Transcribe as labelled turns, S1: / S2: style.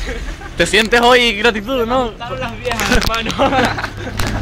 S1: ¿Te sientes hoy gratitud, no?
S2: Están las viejas, hermano.